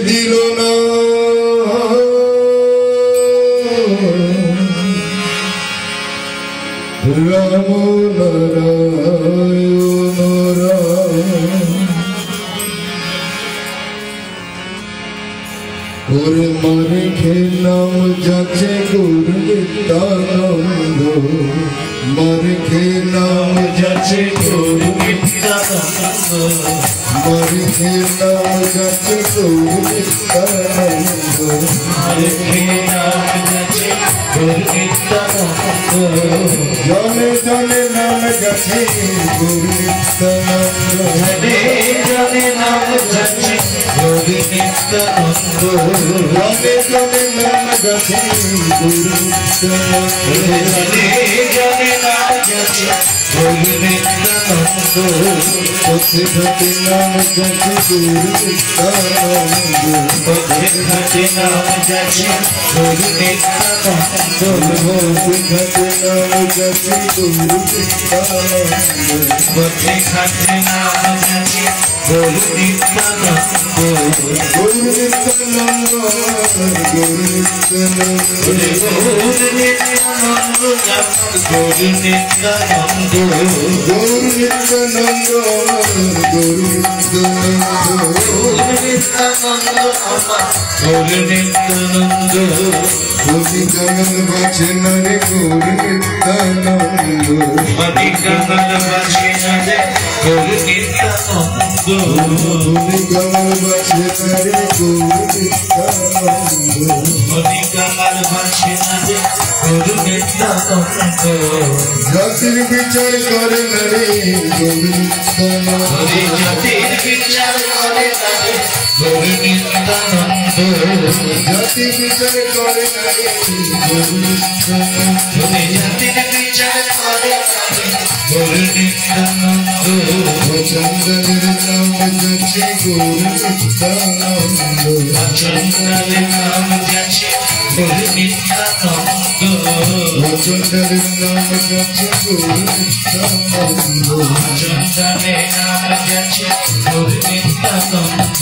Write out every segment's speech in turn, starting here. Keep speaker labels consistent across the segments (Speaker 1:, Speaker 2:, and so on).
Speaker 1: দিল না রাম নারায়ণ রাম ওরে মারে খে নাম যাচ্ছে গুরু নিত্যানন্দ মারে খে নাম যাচ্ছে গুরু নিত্যানন্দ মারে খে নাম যাচ্ছে গুরু নিত্যানন্দ মারে খে নাম যাচ্ছে গুরু নিত্যানন্দ জনে জনে নাম যাচ্ছে গুরু নিত্যানন্দ জনে জনে নাম যাচ্ছে গুরু নিত্যানন্দ জনে জনে নাম যাচ্ছে গুরু নিত্যানন্দ জনে জনে নাম যাচ্ছে গুরু নিত্যানন্দ পথে ঘাটে নাম যাচ্ছে গুরু নিত্যানন্দ পথে ঘাটে নাম যাচ্ছে গুরু নিত্যানন্দ পথে ঘাটে নাম যাচ্ছে গুরু নিত্যানন্দ পথে ঘাটে নাম যাচ্ছে গুরু নিত্যানন্দ গুরু নিত্যানন্দ গুরু নিত্যানন্দ গুরু নিত্যানন্দ গুরু নিত্যানন্দ গুরু নিত্যানন্দ গুরু নিত্যানন্দ গুরু নিত্যানন্দ গুরু কামল বাঁচে না রে গুরু নিত্যানন্দ মনি কামল বাঁচে না রে গুরু নিত্যানন্দ মনি কামল বাঁচে না রে গুরু নিত্যানন্দ মনি কামল বাঁচে না রে গুরু নিত্যানন্দ জাতির বিচার করে না রে গুরু নিত্যানন্দ জাতির বিচার করে না রে গুরু নিত্যানন্দ জাতির বিচার করে না রে গুরু নিত্যানন্দ জাতির বিচার করে না রে গুরু নিত্যানন্দ চন্দ্রের নাম যাচ্ছে গুরু নিত্যানন্দ চন্দ্রের নাম যাচ্ছে গুরু নিত্যানন্দ চন্দ্রের নাম যাচ্ছে গুরু নিত্যানন্দ চন্দ্রের নাম যাচ্ছে গুরু নিত্যানন্দ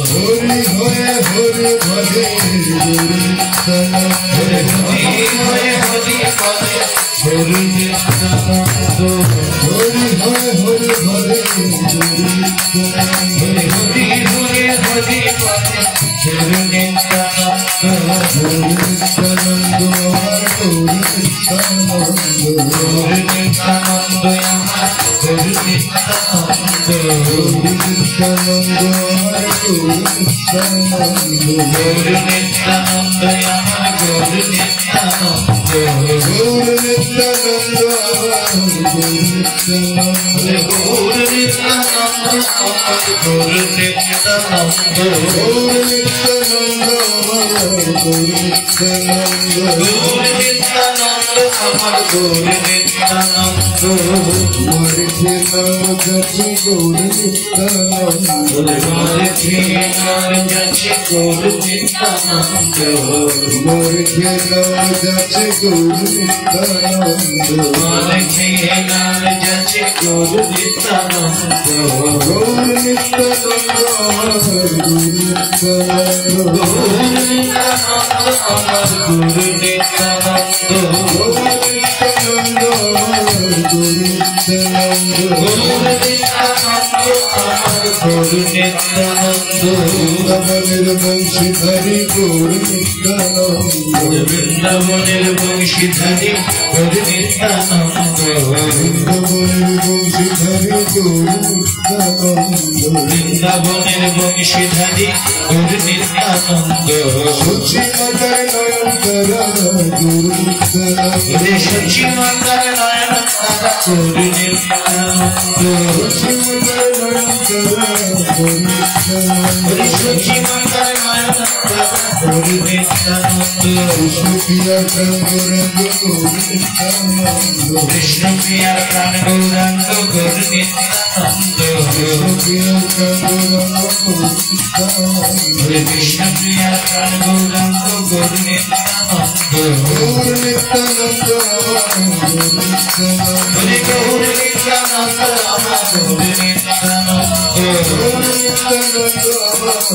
Speaker 1: হরি হরে হরে ভজে গুরু নিত্যানন্দ হরি হরে হরে ভজে গুরু নিত্যানন্দ হরি হরে হরে ভজে গুরু নিত্যানন্দ হরি হরে হরে ভজে গুরু নিত্যানন্দ গুরু নিত্যানন্দ আমার গুরু নিত্যানন্দ গুরু নিত্যানন্দ আমার গুরু নিত্যানন্দ গুরু নিত্যানন্দ আমার গুরু নিত্যানন্দ গুরু নিত্যানন্দ আমার গুরু নিত্যানন্দ গুরু নিত্যানন্দ আমার গুরু নিত্যানন্দ গুরু নিত্যানন্দ আমার গুরু নিত্যানন্দ গুরু নিত্যানন্দ আমার গুরু নিত্যানন্দ গুরু নিত্যানন্দ আমার গুরু নিত্যানন্দ মারে খে নাম যাচ্ছে গুরু নিত্যানন্দ মারে খে নাম যাচ্ছে গুরু নিত্যানন্দ মারে খে নাম যাচ্ছে গুরু নিত্যানন্দ মারে খে নাম যাচ্ছে গুরু নিত্যানন্দ গুরু নিত্যানন্দ আমার গুরু নিত্যানন্দ গুরু নিত্যানন্দ আমার গুরু নিত্যানন্দ গুরু নিত্যানন্দ আমার গুরু নিত্যানন্দ গুরু নিত্যানন্দ আমার গুরু নিত্যানন্দ বৃন্দাবনের বংশীধারী গুরু নিত্যানন্দ বৃন্দাবনের বংশীধারী গুরু নিত্যানন্দ বৃন্দাবনের বংশীধারী গুরু নিত্যানন্দ বৃন্দাবনের বংশীধারী গুরু নিত্যানন্দ সচি মাতার নয়ন তারা গুরু নিত্যানন্দ সচি মাতার নয়ন তারা গুরু নিত্যানন্দ সচি মাতার নয়ন তারা গুরু নিত্যানন্দ সচি মাতার নয়ন তারা গুরু নিত্যানন্দ কৃষ্ণ প্রিয়ার প্রাণ গৌরাঙ্গ গুরু নিত্যানন্দ কৃষ্ণ প্রিয়ার প্রাণ গৌরাঙ্গ গুরু নিত্যানন্দ কৃষ্ণ প্রিয়ার প্রাণ গৌরাঙ্গ গুরু নিত্যানন্দ কৃষ্ণ প্রিয়ার প্রাণ গৌরাঙ্গ গুরু নিত্যানন্দ গুরু নিত্যানন্দ গুরু নিত্যানন্দ গুরু নিত্যানন্দ আমার গুরু নিত্যানন্দ গুরু নিত্যানন্দ আমার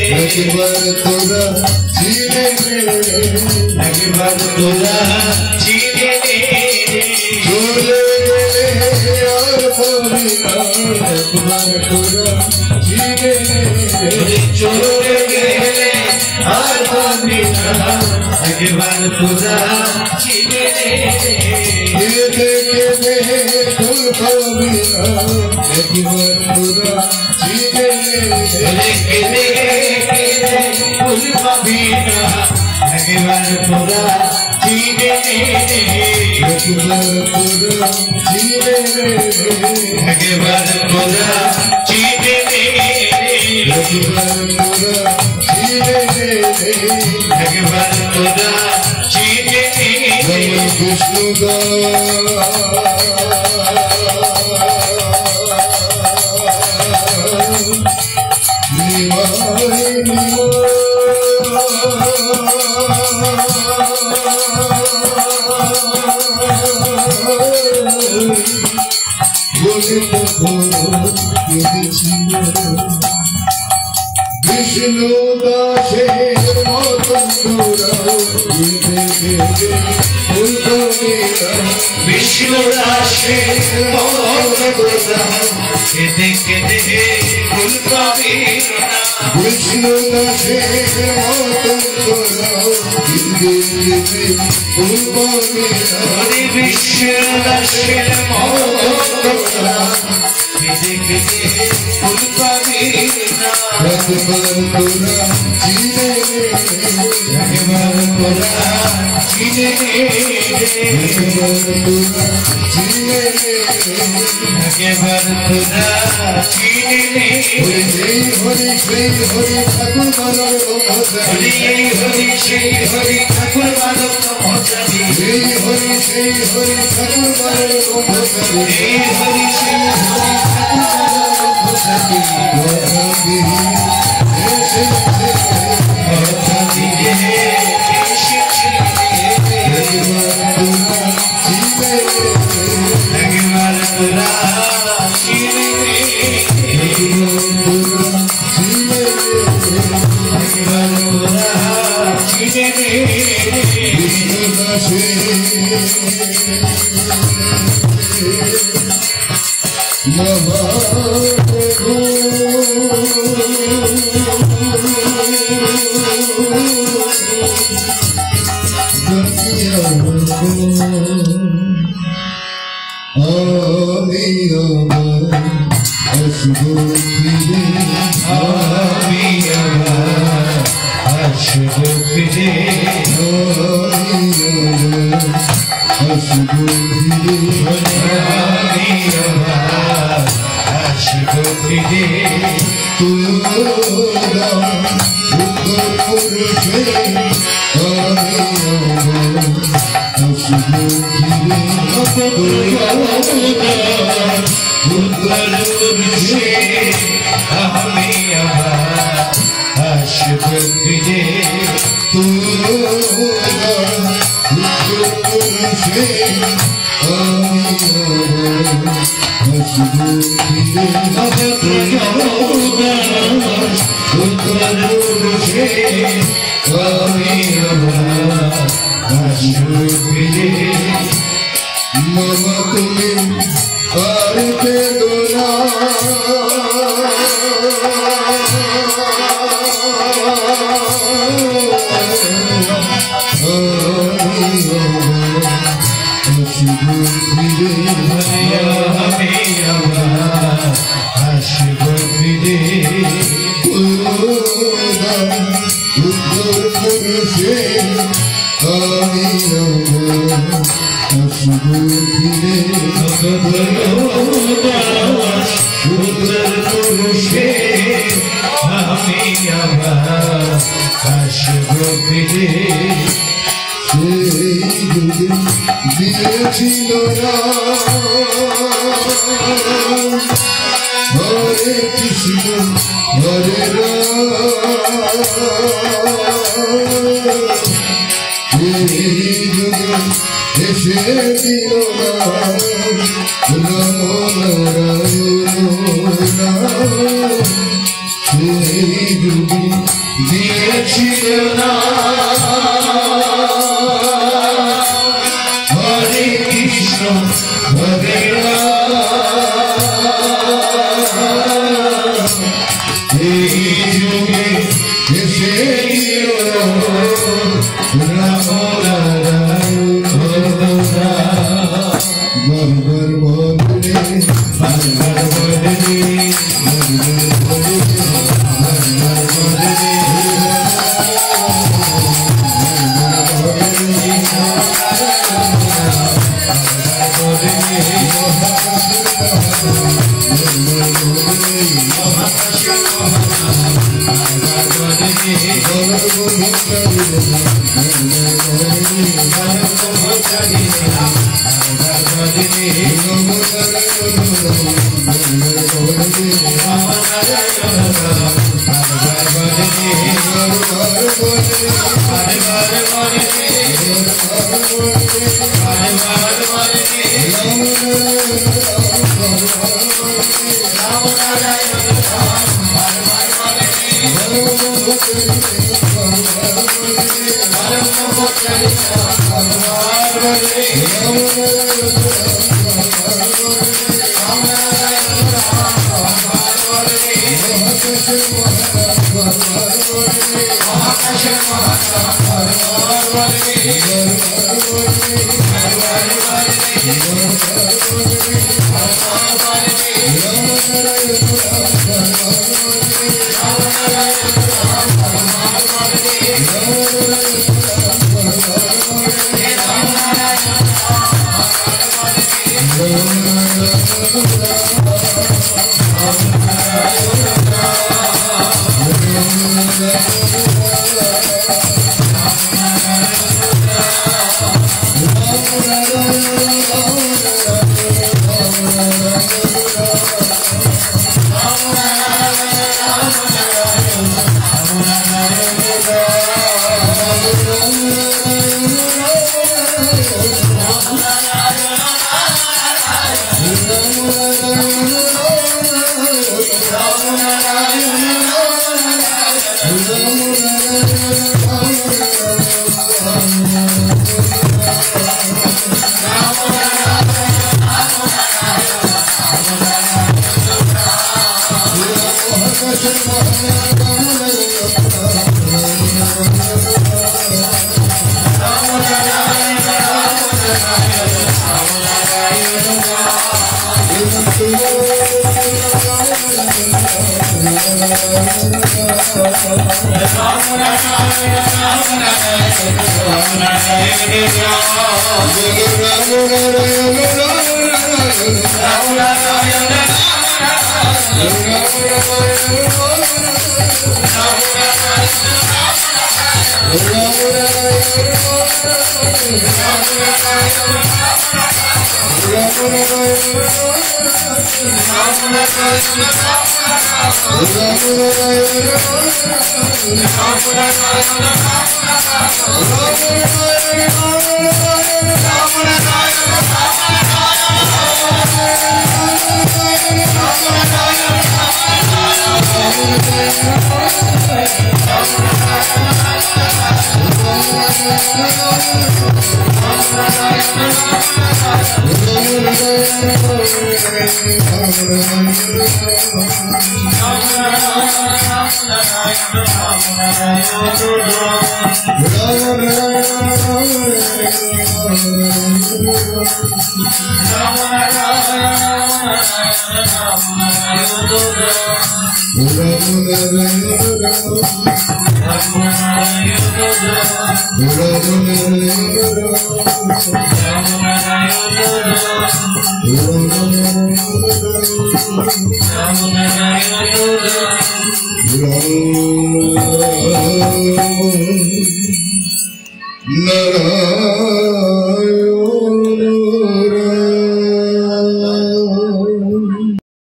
Speaker 1: একবার তোরা চিনে নে,
Speaker 2: একবার তোরা চিনে নে,
Speaker 1: চলে গেলে আর পাবি না, একবার তোরা চিনে নে,
Speaker 2: চলে গেলে আর পাবি না, একবার তোরা চিনে নে,
Speaker 1: কেঁদে কেঁদে ফুল পাবি না, একবার তোরা চিনে নে,
Speaker 2: কেঁদে কেঁদে ফুল পাবি না, একবার তোরা চিনে নে,
Speaker 1: একবার তোরা চিনে নে,
Speaker 2: একবার তোরা চিনে নে,
Speaker 1: একবার তোরা চিনে নে,
Speaker 2: একবার তোরা চিনে নে,
Speaker 1: বিষ্ণু বিষ্ণু দাসের মতন তোরা
Speaker 2: বিষ্ণু দাসের তোরা কেঁদে কেঁদে ফুল পাবি না,
Speaker 1: বিষ্ণু দাসের মতন তোরা ফুল পাবি না,
Speaker 2: বিষ্ণু দাসের তোরা কেঁদে কেঁদে ফুল পাবি না,
Speaker 1: একবার তোরা চিনে নে,
Speaker 2: একবার তোরা চিনে নে,
Speaker 1: একবার তোরা চিনে নে,
Speaker 2: একবার তোরা চিনে নে,
Speaker 1: সেই হরি ঠাকুর মানব
Speaker 2: হরি হরি সেই হরি ঠাকুর মাধব ব্রহ্মচারী,
Speaker 1: সেই হরি ঠাকুর মানব ব্রহ্মচারী,
Speaker 2: এই হরি সেই হরি ঠাকুর মাধব ব্রহ্মচারী, কথা দিয়ে এসেছে, একবার তোরা চিনে নে, একবার তোরা চিনে নে, দিয়েছিল না হরে কৃষ্ণ হরে এই যুগে এসে
Speaker 1: No.